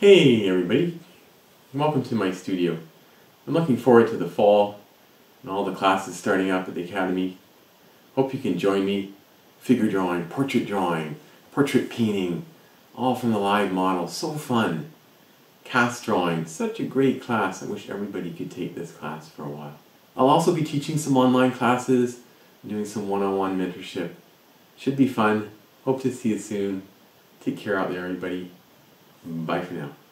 Hey everybody, welcome to my studio. I'm looking forward to the fall and all the classes starting up at the Academy. Hope you can join me. Figure drawing, portrait painting, all from the live model. So fun. Cast drawing, such a great class. I wish everybody could take this class for a while. I'll also be teaching some online classes, doing some one-on-one mentorship. Should be fun. Hope to see you soon. Take care out there everybody. Bye for now.